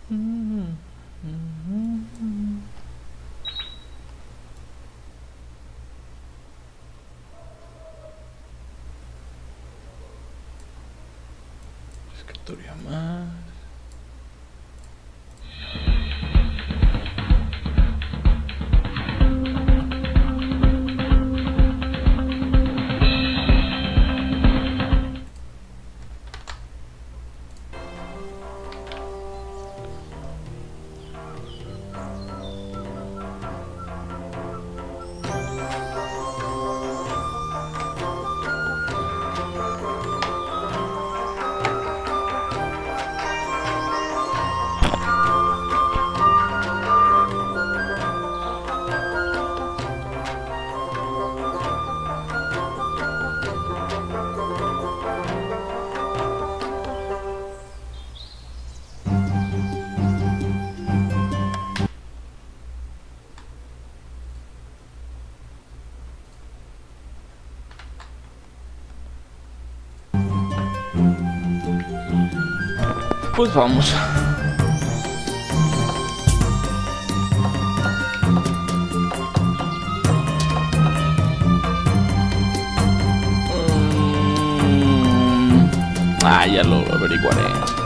Escritorio más. Pues vamos. Ya lo averiguaré.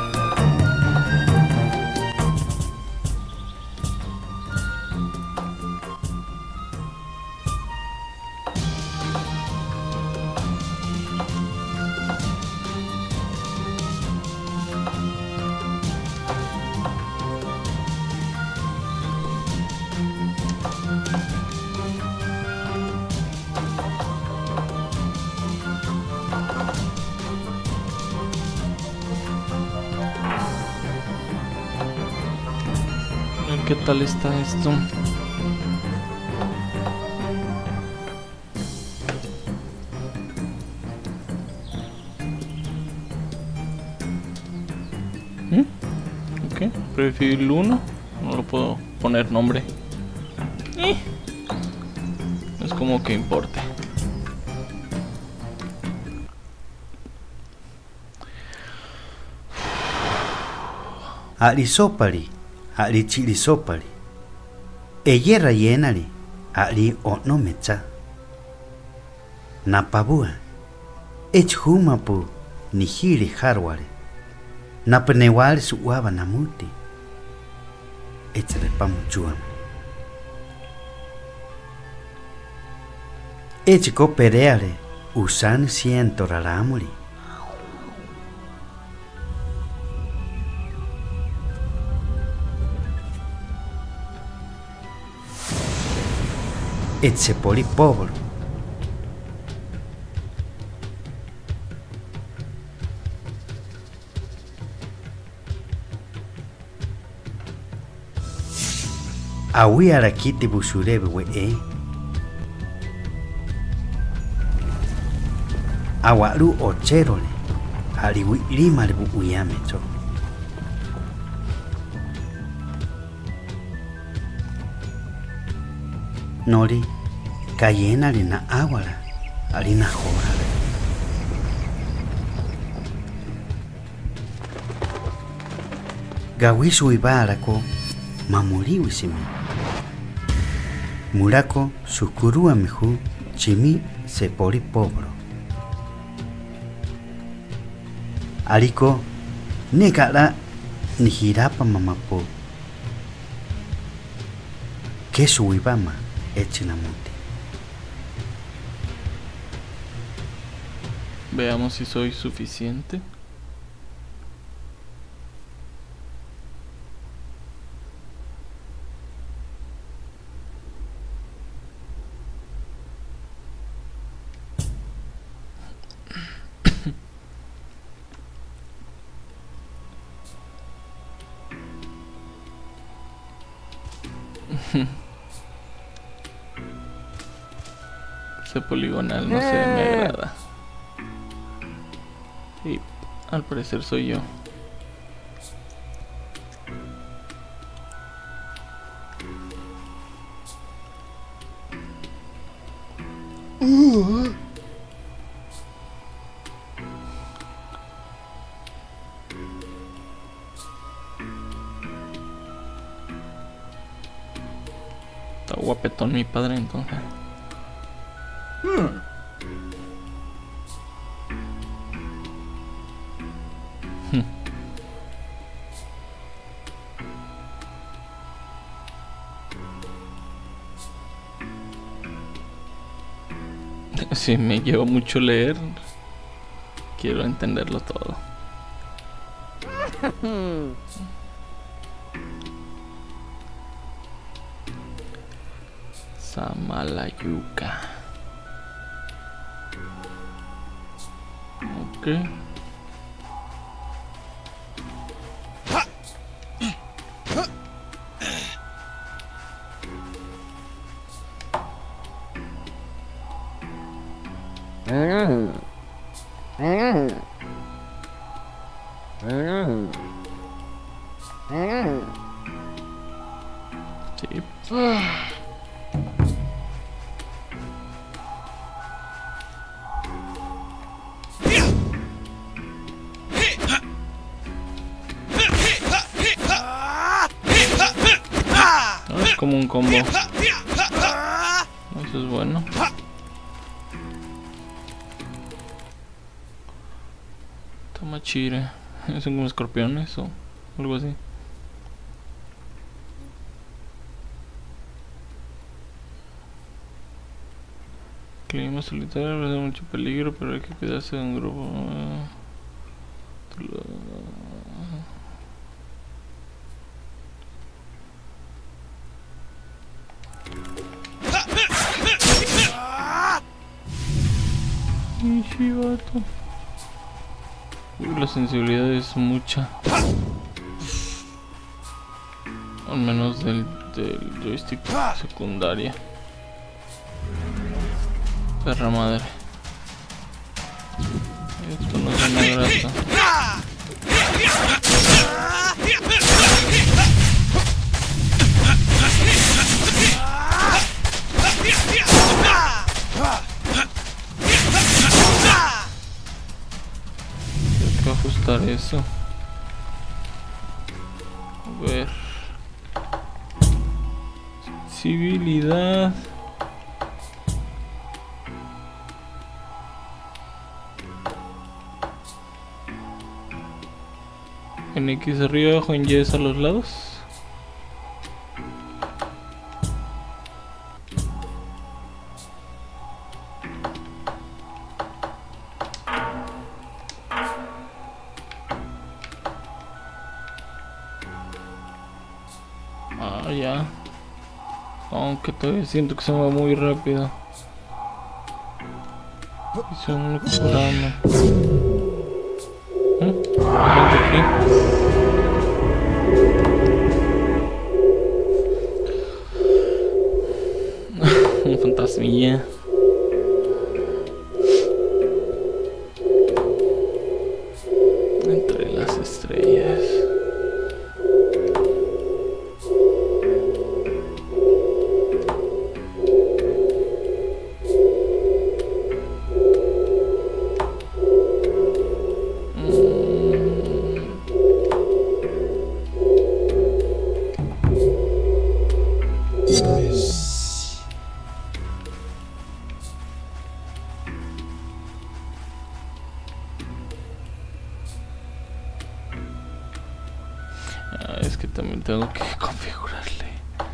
¿Qué tal está esto? Ok, prefiero el 1. No lo puedo poner nombre. Es como que importe. Alisopari, alichilisopari. Eyera yenari, ali onomecha. Napabua, echhumapu, nihiri harware. Napenewal suwaba namuti. Echrepamuchuam. Echiko pereare, usan siento raramuri. Etsepoli pobre. Awi arakiti busurebe we awaru ocherole aliwi lima lebu uyamecho. Nori kayena lina awara alina hora. Gawisu ibarako mamuriwisimi. Murako sukurua mihu chimi sepori pobro. Aliko negara nihirapa mamapo. Kesu ibama echinamuti. Veamos si soy suficiente. Ese poligonal no se me agrada. Y al parecer soy yo. guapetón mi padre, entonces. Sí, me lleva mucho leer. Quiero entenderlo todo. Samalayuca. Ok. Sí. Es como un combo. Eso es bueno. Toma chire. ¿Son como escorpiones o algo así? Clima solitario, habrá mucho peligro, pero hay que cuidarse de un grupo. Chivato. La sensibilidad es mucha. Al menos del joystick secundaria. Perra madre. Esto no es una grasa. Tengo que ajustar eso. A ver. Sensibilidad. En X arriba, abajo, en Y a los lados. Ah, ya. Aunque todavía siento que se mueve muy rápido. Hice un programa. Vente aquí. Un fantasmilla. Entre las estrellas. Es que también tengo que configurarle.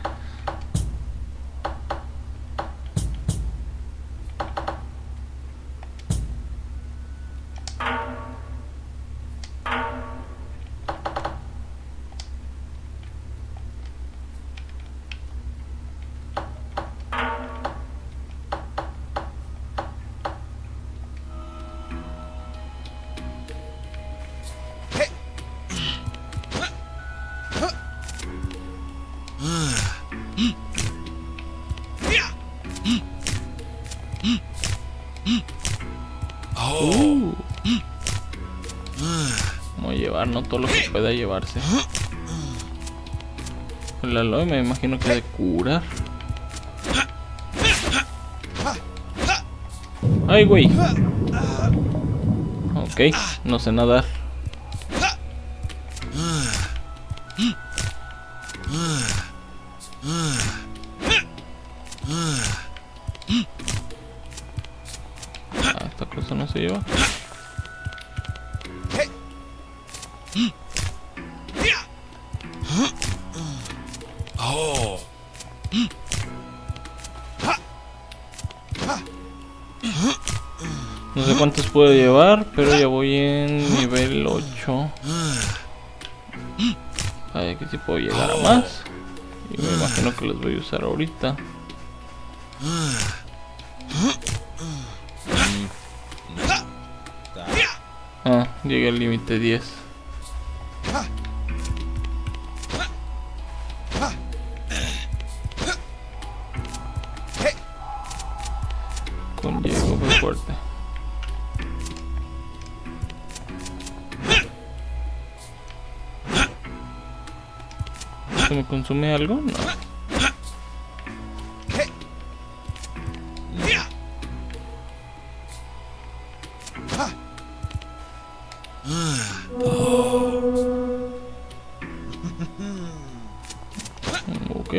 Vamos a llevar, no todo lo que pueda llevarse. El aloe me imagino que ha de curar. Ay, güey. Ok, no sé nadar. lleva. No sé cuántos puedo llevar, pero ya voy en nivel 8. A ver que si puedo llegar a más. Y me imagino que los voy a usar ahorita. Ah, llegué al límite 10. Con Diego fue fuerte. ¿Se me consume algo? No. Ok.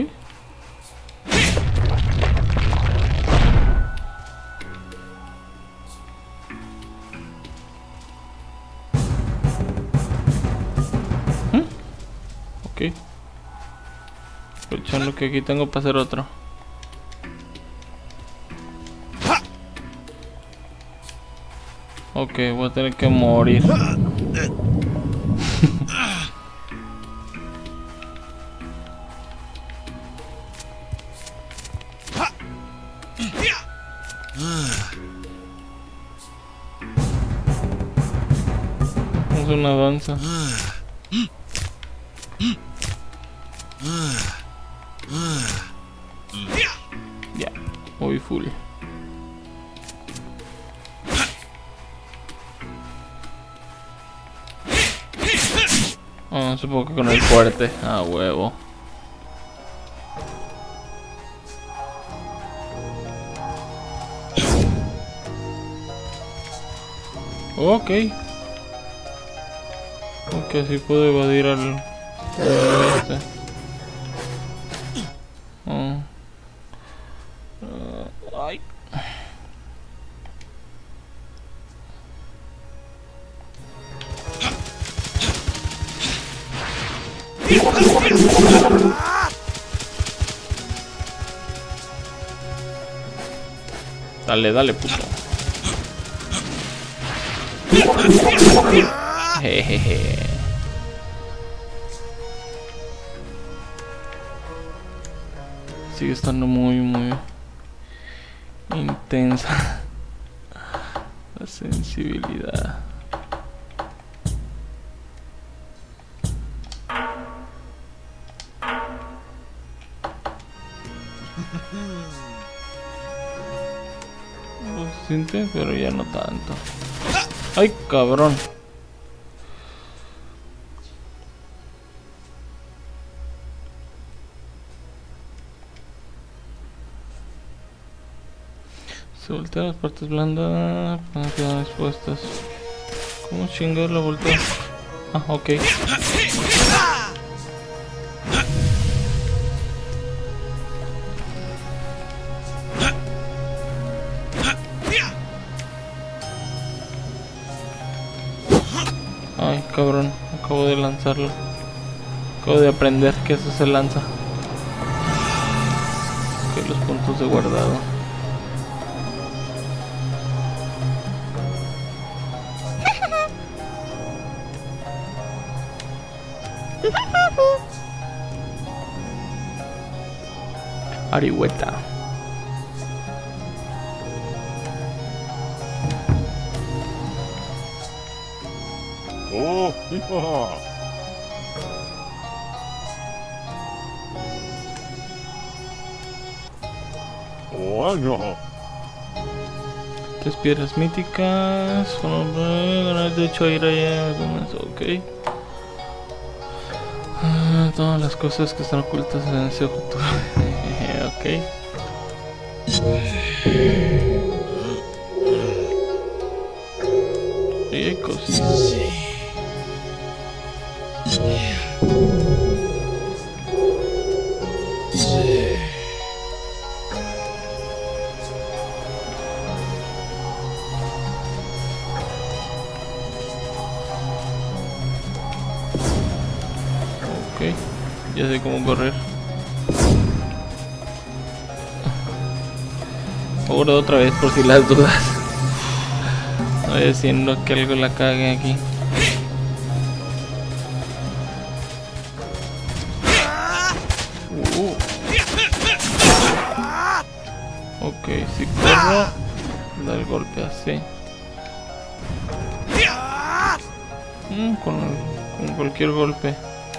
Ok. Aprovechando que aquí tengo para hacer otro. Ok, voy a tener que morir. Es una danza. Ya, voy full. Oh, supongo que con el fuerte. Ah, huevo. Ok. Ok, así puedo evadir al... este. Oh. Ay. Dale, dale, puto. Jejeje. Sigue estando muy intensa la sensibilidad. Lo siente, pero ya no tanto. ¡Ay, cabrón! Se voltea las partes blandas para quedar expuestas. ¿Cómo chingar la voltea? Ah, ok. Ay, cabrón, acabo de lanzarlo. Acabo de aprender que eso se lanza. Ok, los puntos de guardado. Arihueta. Oh, hijo. Oh, no. 3 piedras míticas. Ganar derecho a ir allá. Ok. Todas las cosas que están ocultas en ese futuro. Ok. Y hay cosas. Ok, ya sé cómo correr. Ahora otra vez por si las dudas. No voy diciendo que algo la cague aquí. Ok, si corro, da el golpe así. Con cualquier golpe.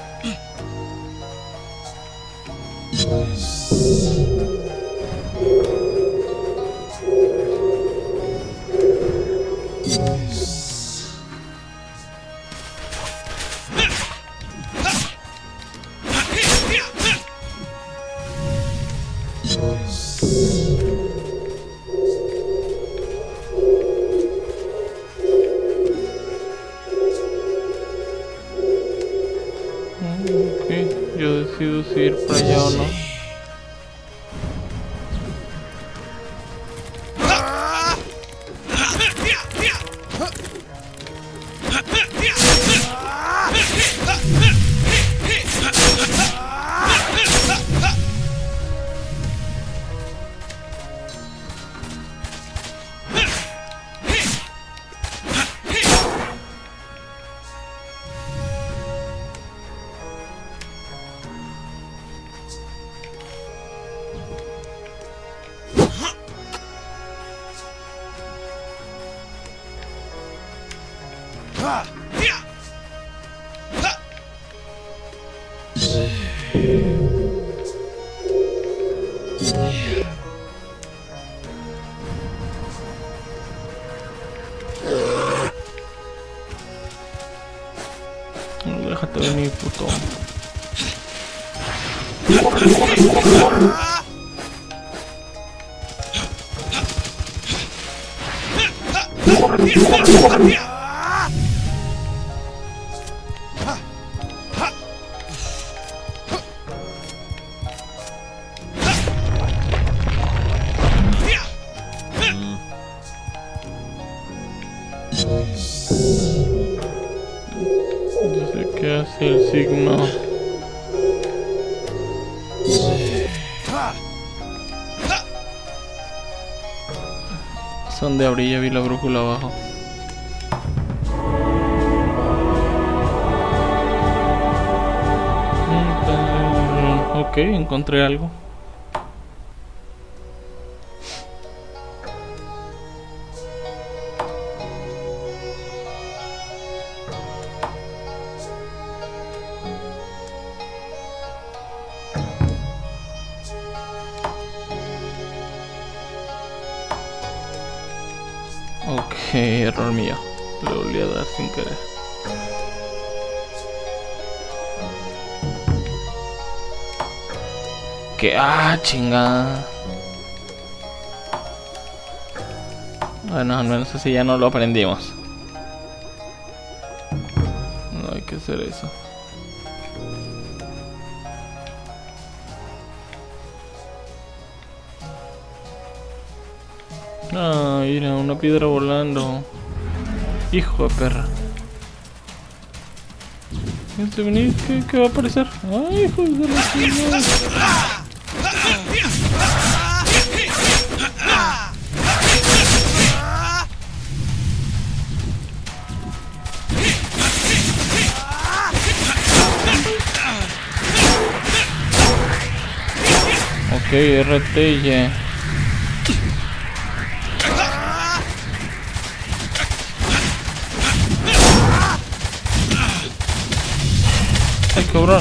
Ok, yo decido si ir para allá o no. Déjate venir, puto. Yo sé que hace el signo. Son de abril, ya vi la brújula abajo. Ok, encontré algo. Ok, error mío. Le volví a dar sin querer. Que chingada. Bueno, al menos así ya no lo aprendimos. No hay que hacer eso. Ah, mira, una piedra volando. Hijo de perra. Este venir, ¿qué va a aparecer? Ay, hijo de la chingada. Ok, RT. Ay, cabrón.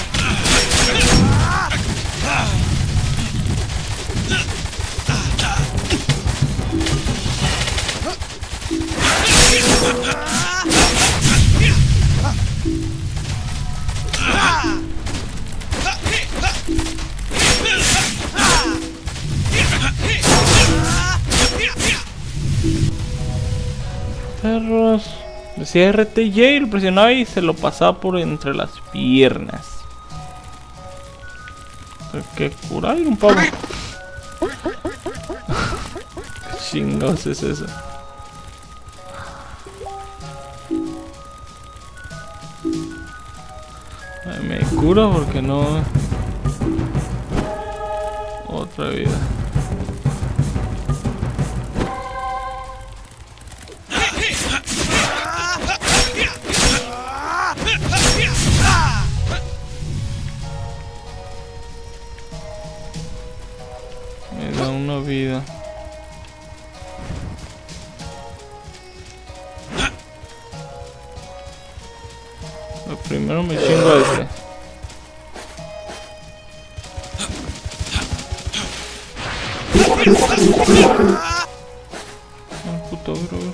Perros. Decía RTJ, lo presionaba y se lo pasaba por entre las piernas. ¿Qué curar un pavo? ¿Qué chingados es eso? Me cura porque no... Otra vida. Me da una vida. Lo primero me chingo a este. Ah, puto, bro.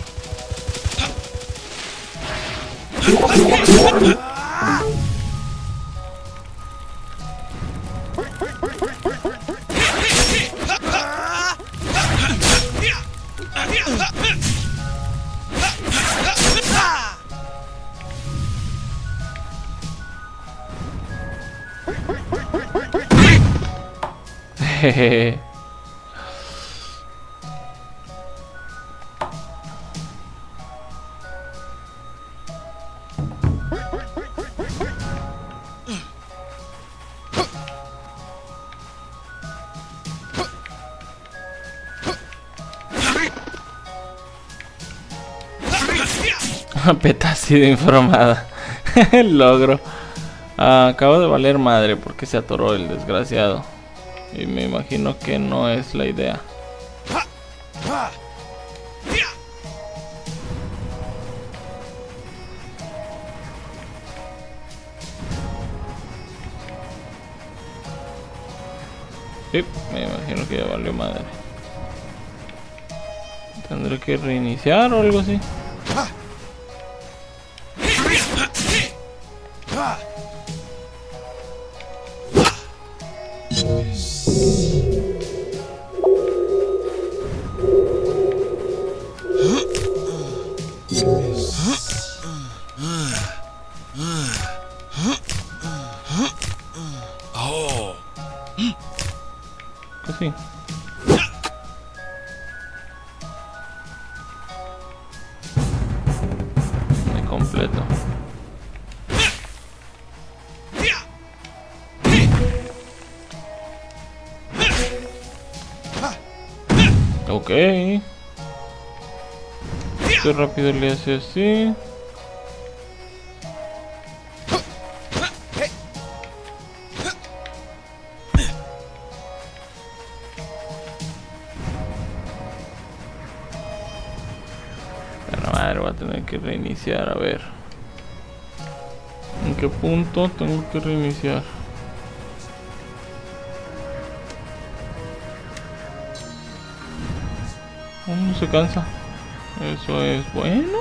Jejeje. Peta ha sido informada. El logro. Acabo de valer madre porque se atoró el desgraciado. Y me imagino que no es la idea. Sí, me imagino que ya valió madre. Tendré que reiniciar o algo así. Casi. Me completo. Ok. Qué rápido le hace así. Pero madre, voy a tener que reiniciar, a ver. ¿En qué punto tengo que reiniciar? No se cansa. Eso es bueno.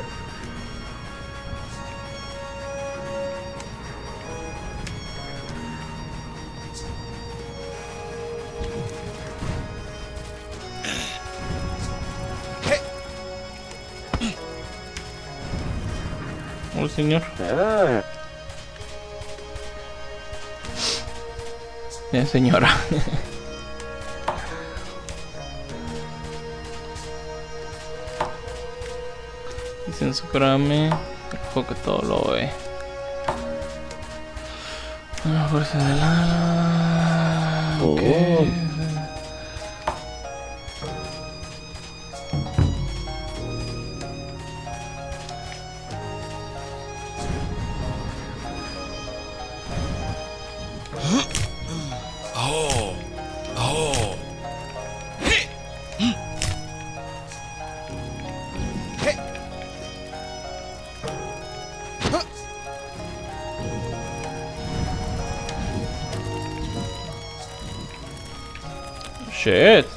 Oh, señor. Bien, señora. Dicen superame, el juego que todo lo ve. Una fuerza de la... Ok. Shit.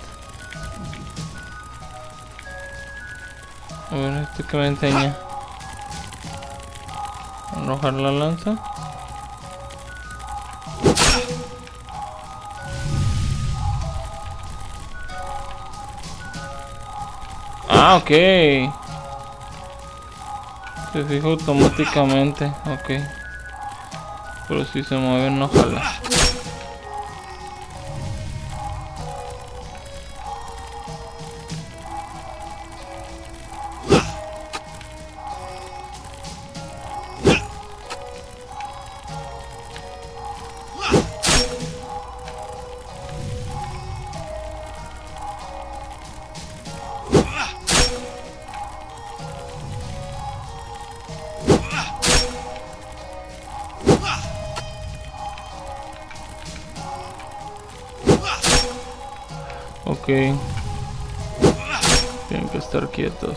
A ver, este que me enseña. Arrojar la lanza. Ah, ok. Se fija automáticamente. Ok. Pero si se mueve no jala. Ok. Tienen que estar quietos.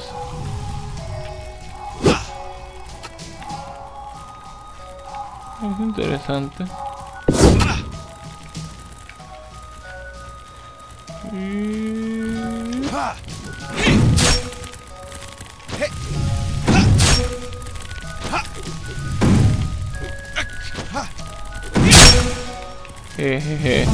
Es interesante. Jejeje.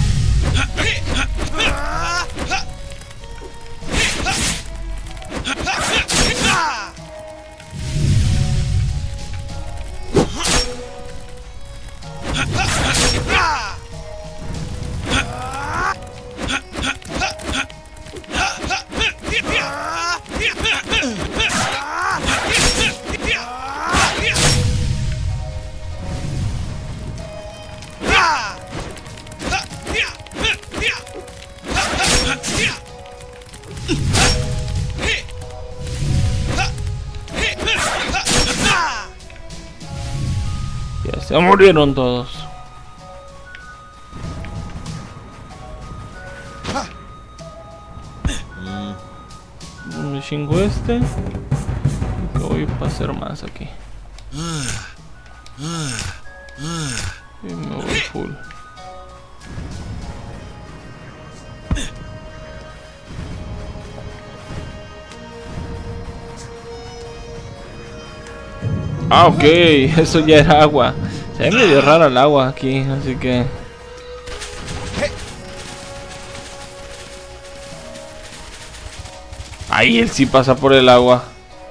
Ya se murieron todos. Me chingo este. Que voy a hacer más aquí. Y me voy full. Ah, ok, eso ya era agua. Se ve medio rara el agua aquí, así que... Ahí él sí pasa por el agua.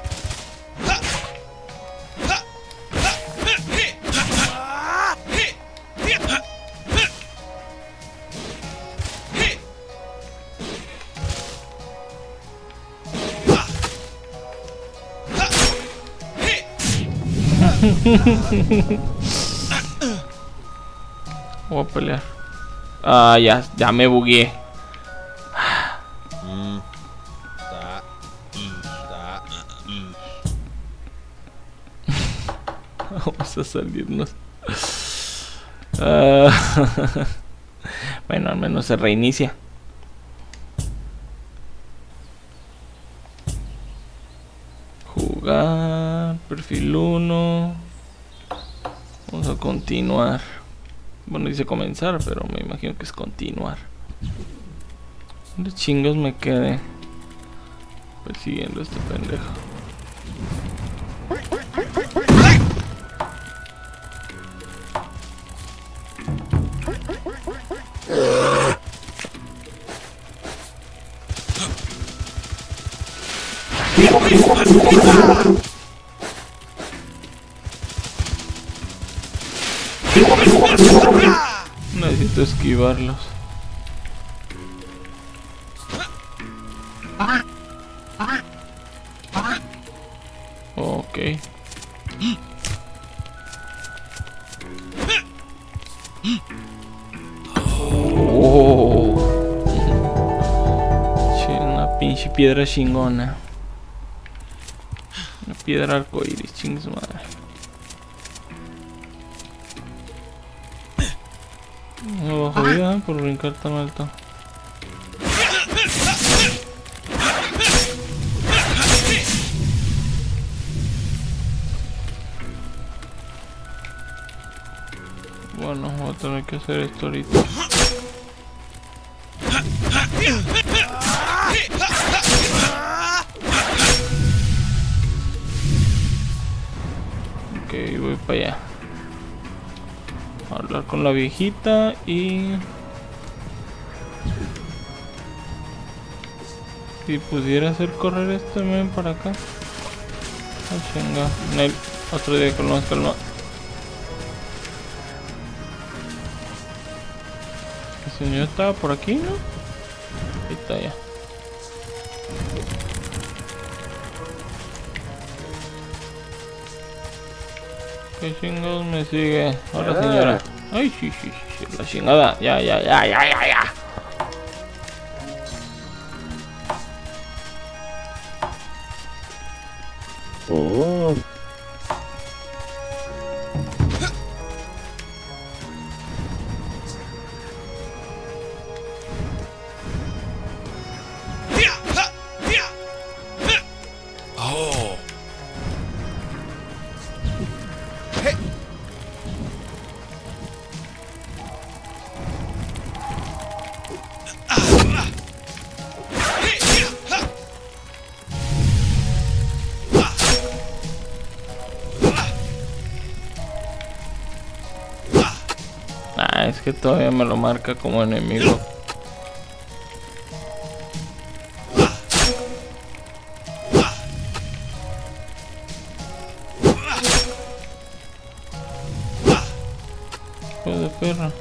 Voy a pelear. Ah, ya me bugueé. Vamos a salirnos. Bueno, al menos se reinicia. Jugar, perfil 1. Vamos a continuar. Bueno, dice comenzar, pero me imagino que es continuar. ¿Dónde chingos me quedé persiguiendo a este pendejo? Necesito esquivarlos. Ok. Oh. Una pinche piedra chingona. Una piedra arcoíris, chingue su madre. Me bajo vida por brincar tan alto. Bueno, voy a tener que hacer esto ahorita. Ok, voy para allá. A hablar con la viejita y... Si pudiera hacer correr este men para acá. Ah, chinga. Nel, otro día con más calma. El señor estaba por aquí, ¿no? Ahí está ya. ¿Qué chingados me sigue? Ahora señora. Ay, sí, la chingada. Ya. Oh. Ah, es que todavía me lo marca como enemigo. Hijo de perra.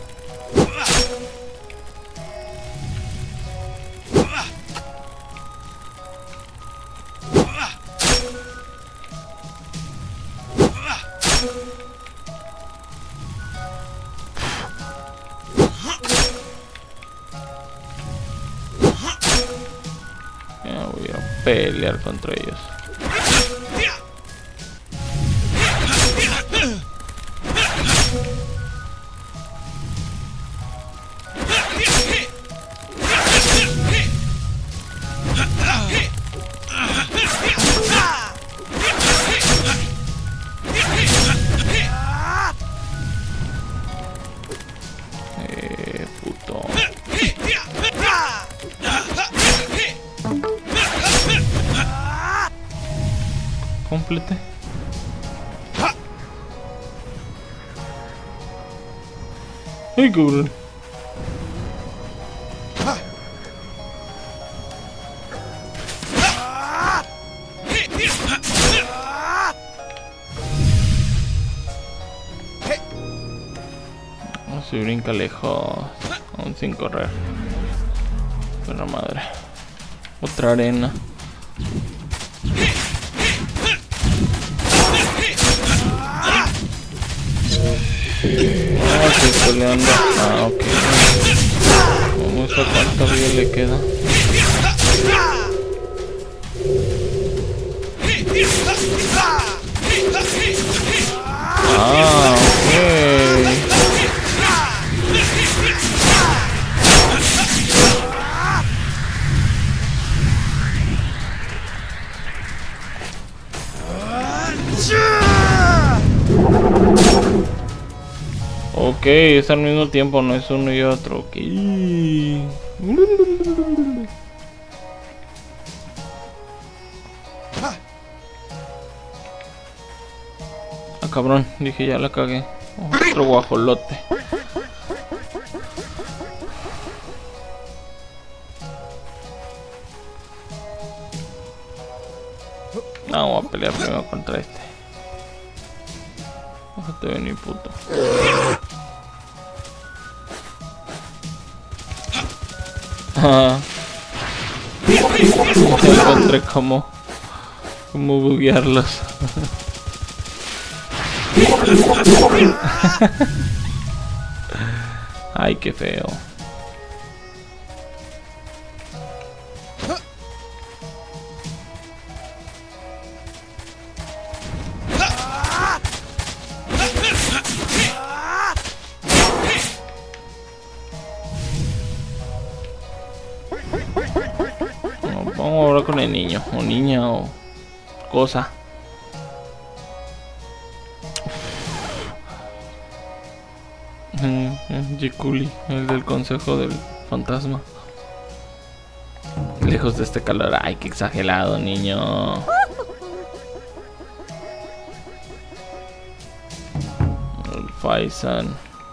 Ya voy a pelear contra ellos. Puto. Complete. Ay, cabrón. No se brinca lejos, aún sin correr. Buena madre. Otra arena. Ah, estoy peleando. Ah, ok. Vamos a cuánta vida le queda. Ah, ok. Ok, es al mismo tiempo, no es uno y otro. Ok. Ah, cabrón, dije ya la cagué. Otro guajolote. No, voy a pelear primero contra este. Déjate venir, puto. Encontré cómo buguearlos. Ay, qué feo. Vamos a hablar con el niño, o niña, o cosa. Jikuli, el del consejo del fantasma. Lejos de este calor. Ay, qué exagerado, niño. El Faisan.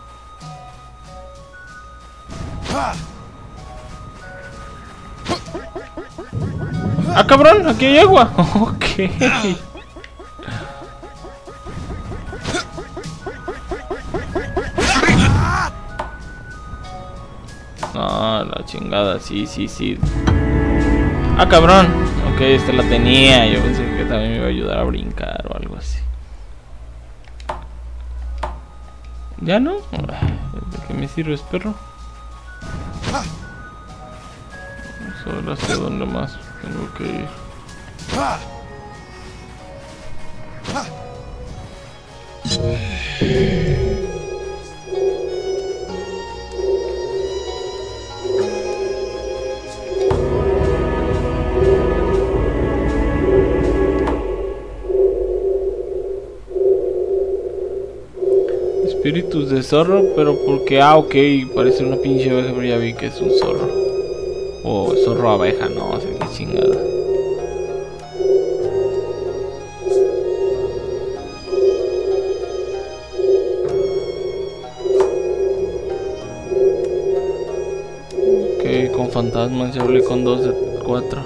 Ah, cabrón, aquí hay agua. Ok. No, la chingada, sí. Ah, cabrón. Ok, esta la tenía. Yo pensé que también me iba a ayudar a brincar o algo así. ¿Ya no? ¿De qué me sirves, perro? Solo hacia dónde más tengo que ir. Espíritus de zorro, pero porque, ok, parece una pinche abeja, pero ya vi que es un zorro. O zorro abeja, no sé qué chingada. fantasmas, ya hablé con 2 de 4.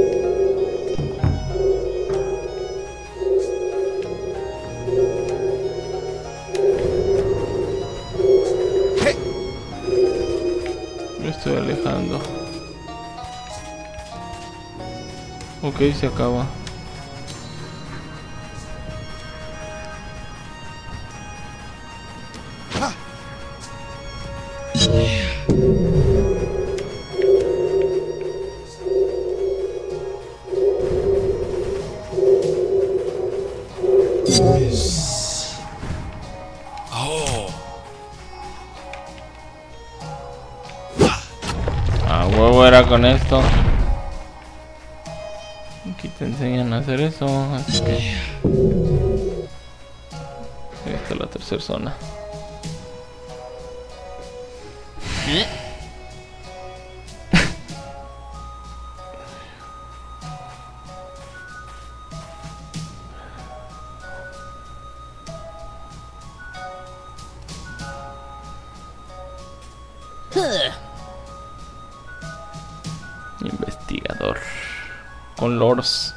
Me estoy alejando. Ok, se acaba. A huevo era con esto. Aquí te enseñan a hacer eso, así que esta es la tercera zona. Investigador con loros.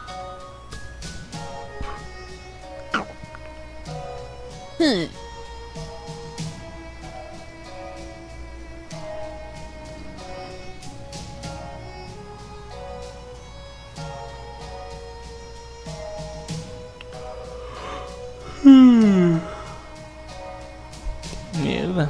Mierda.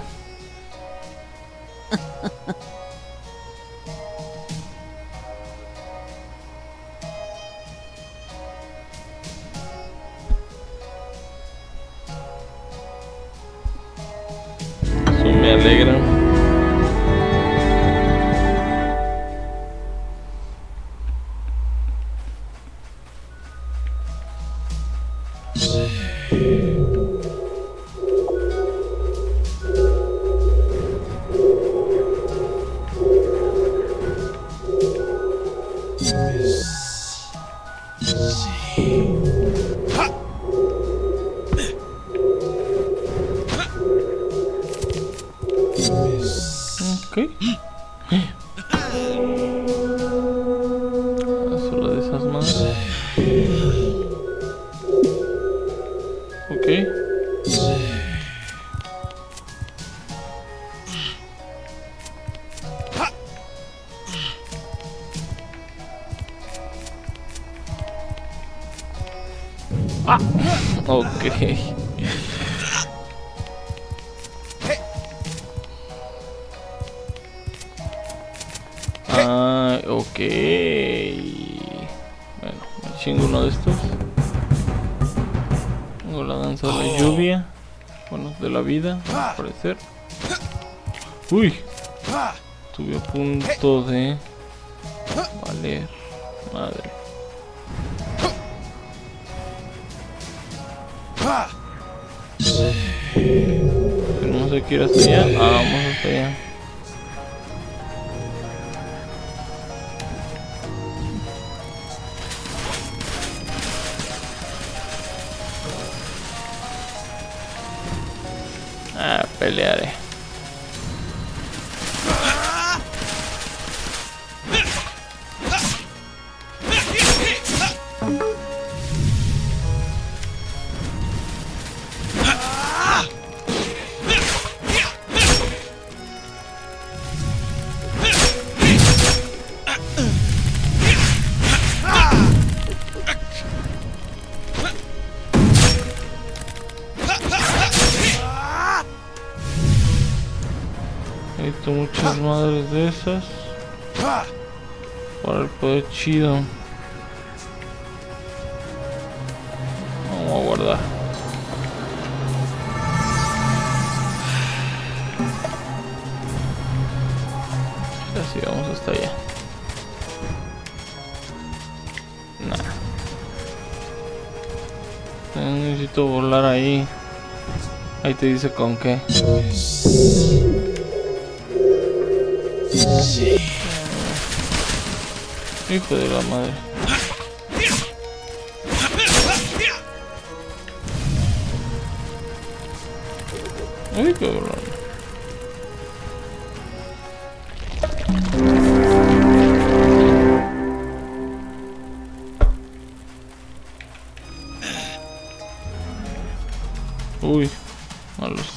Eso me alegra. Ok. Solo de esas más. Ok. Ah, ok. Ah, ok. Bueno, me chingo uno de estos. Tengo la danza de la lluvia. Bueno, de la vida, al parecer. Uy. Estuve a punto de valer madre. Tenemos que ir hasta allá. Ah, vamos hasta allá. Ah, pelearé. He visto muchas madres de esas. Para el poder chido. Vamos a guardar. Así vamos hasta allá. Nah. Necesito volar ahí. Ahí te dice con qué. Hijo de la madre. Uy, cabrón.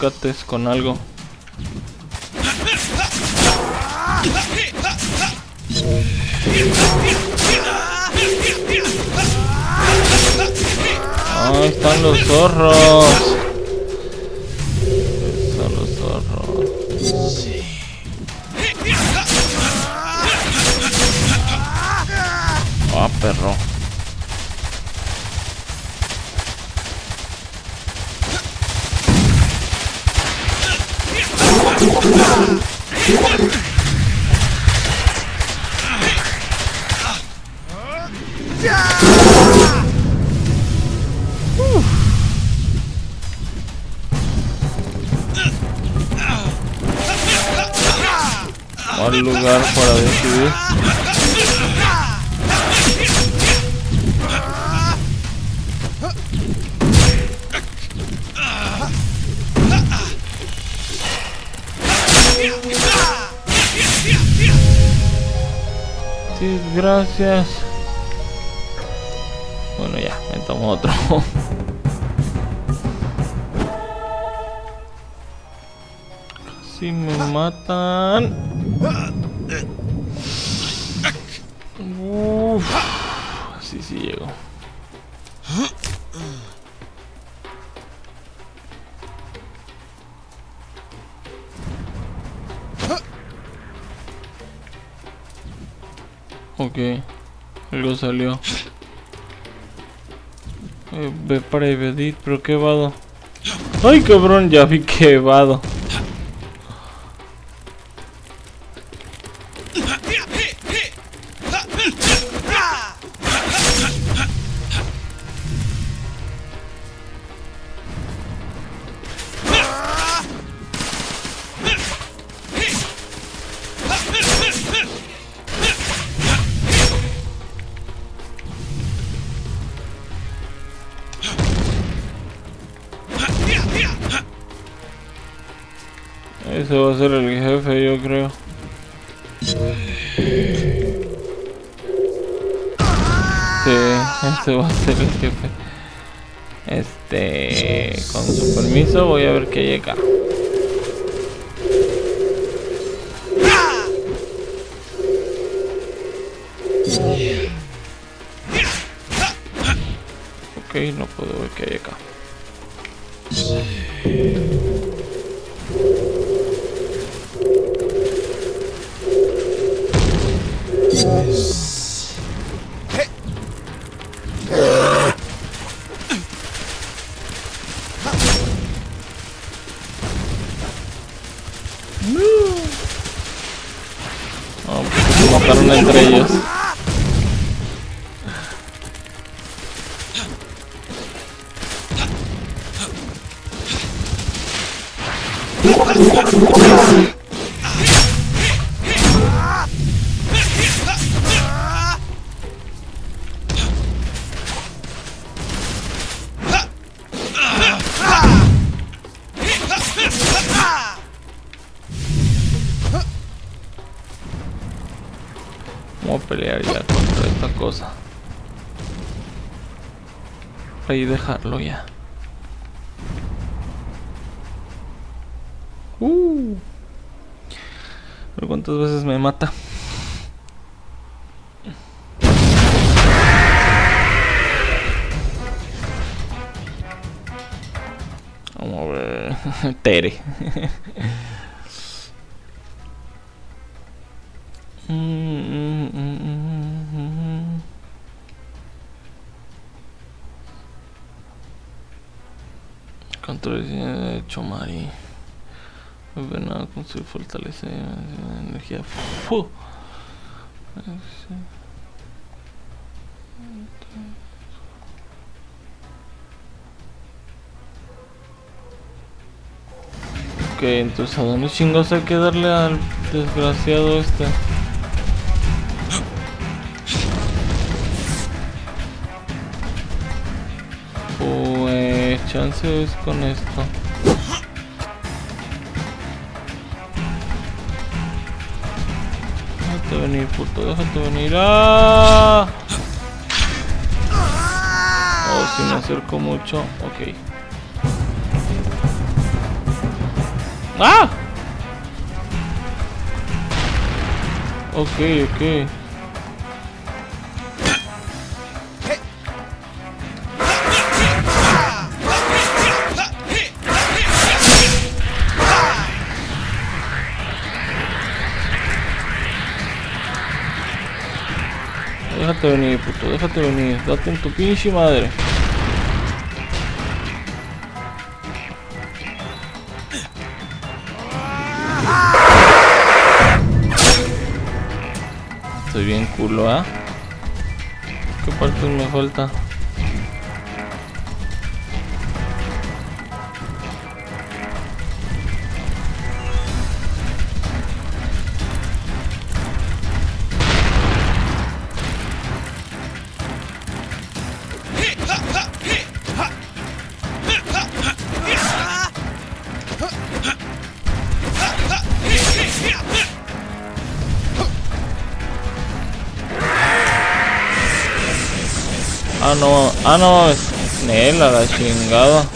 aguacates con algo. Ahí están los zorros. Están los zorros. Ah, perro. Mal lugar para decidir. Sí, gracias. Bueno, ya, me tomo otro. Si me matan. Uf, sí llego. Ok, algo salió. Ve para evadir, pero qué vado. Ay, cabrón, ya vi que vado. Ese va a ser el jefe, yo creo. Sí, ese va a ser el jefe. Con su permiso voy a ver qué hay acá. Ok, no puedo ver qué hay acá. Se mataron entre ellos. Vamos a pelear ya contra esta cosa. Ahí dejarlo ya. Pero ¿cuántas veces me mata? Vamos a ver. Tere. Control de Chomari. Venado con su fortaleza de energía. Ok, entonces ¿a dónde chingos hay que darle al desgraciado este? Pues chance es con esto. Déjate venir, puto, déjate venir. ¡Ah! Oh, si me acerco mucho, ok. ¡Ah! Ok, ok. Déjate venir, puto, déjate venir. Date en tu pinche madre. Estoy bien culo, ¿ah? ¿Qué partes me falta? Ah no, es Nela la chingada.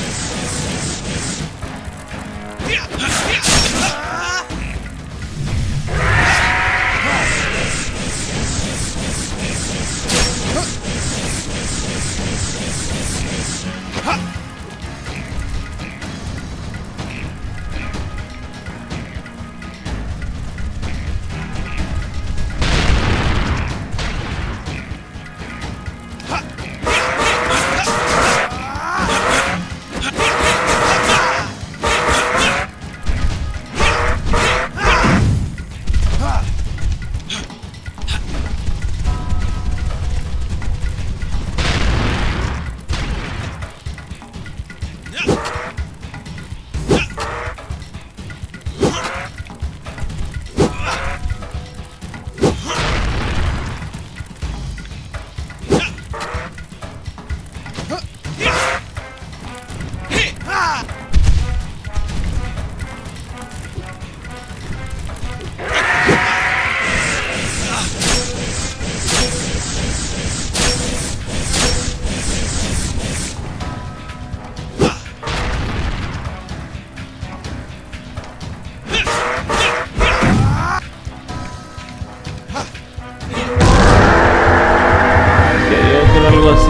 Algo así.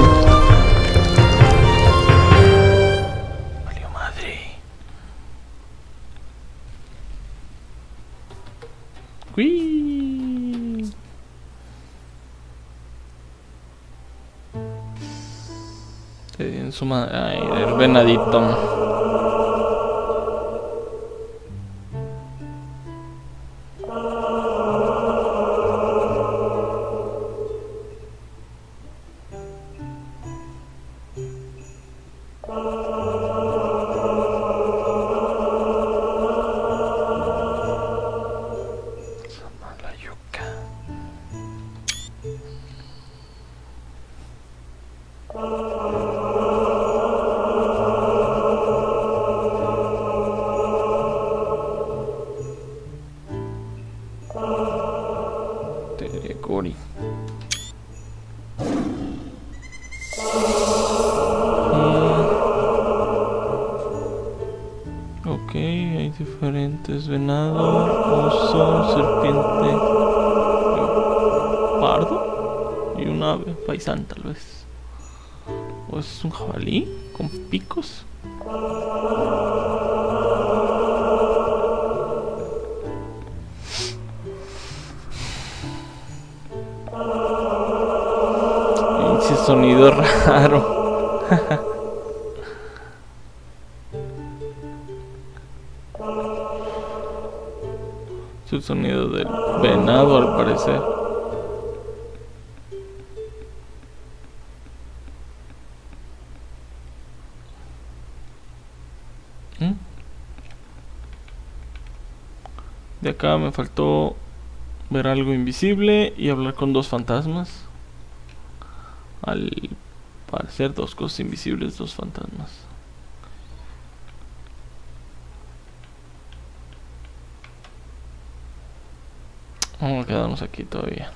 Valió madre. ¡Uy! Te di en su madre. Ay, el venadito. Gori. Ok, hay diferentes: venado, oso, serpiente, pardo y un ave faisán tal vez. ¿O es un jabalí con picos? Ese sonido raro. Es el sonido del venado al parecer. De acá me faltó ver algo invisible y hablar con dos fantasmas. Al parecer, dos cosas invisibles, dos fantasmas. Vamos a quedarnos aquí todavía.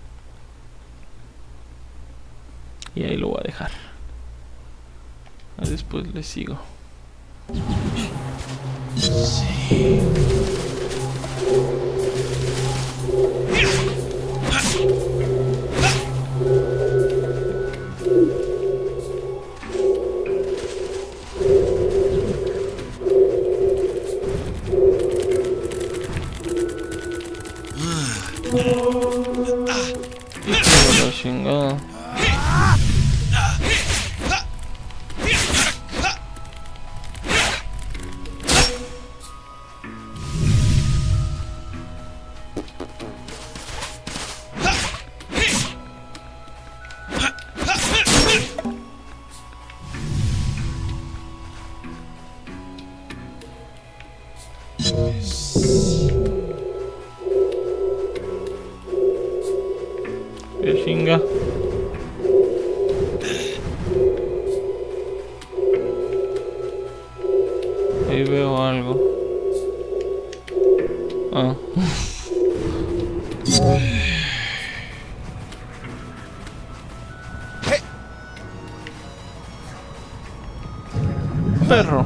Y ahí lo voy a dejar. Después les sigo. La chingada. Qué chinga. Ahí veo algo. Ah. Perro.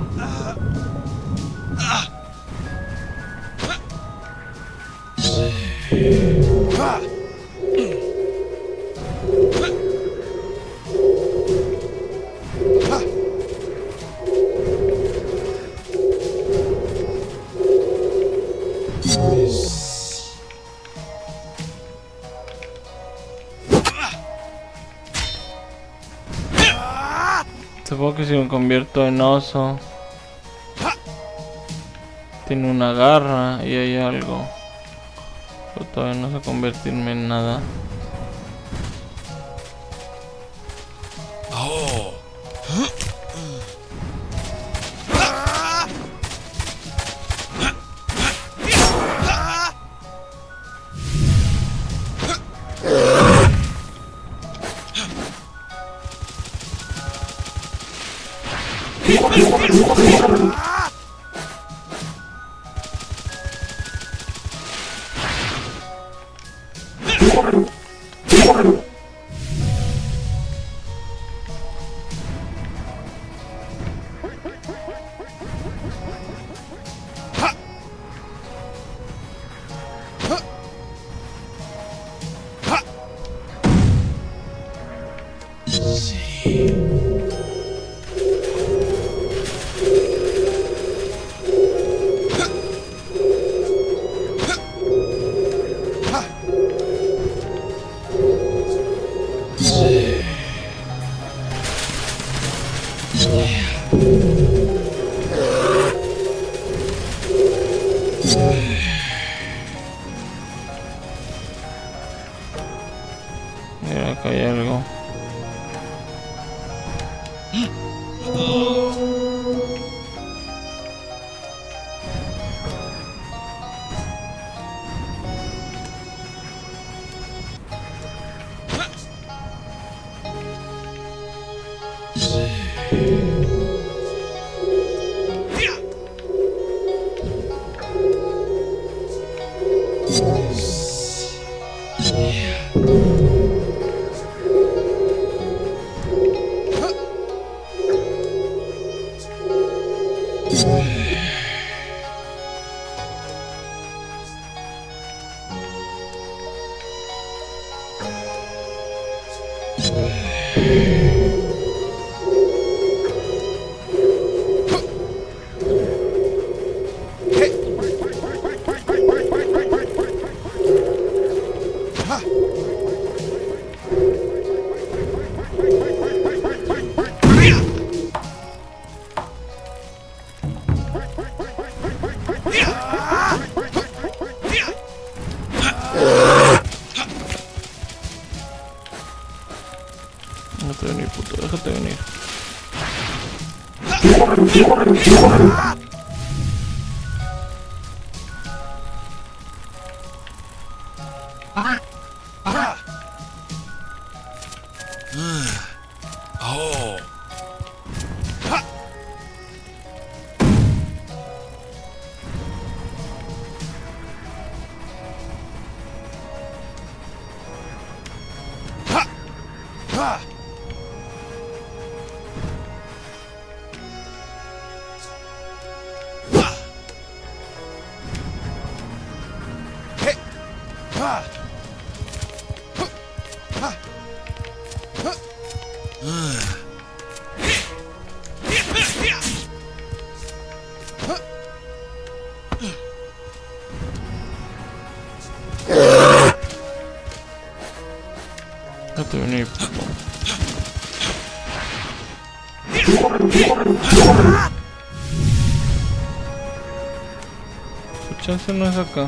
Supongo que si me convierto en oso, tiene una garra y hay algo, pero todavía no sé convertirme en nada. Mira, acá hay algo. Déjate venir, puto, déjate venir. Ya te vení. Su chance no es acá.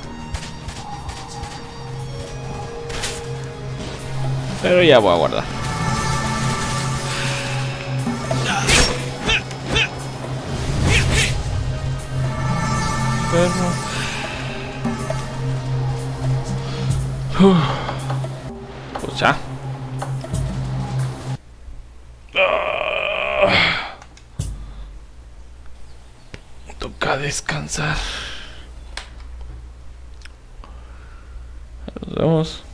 Pero ya voy a guardar. Perro. Pues ya. Toca descansar. Nos vemos.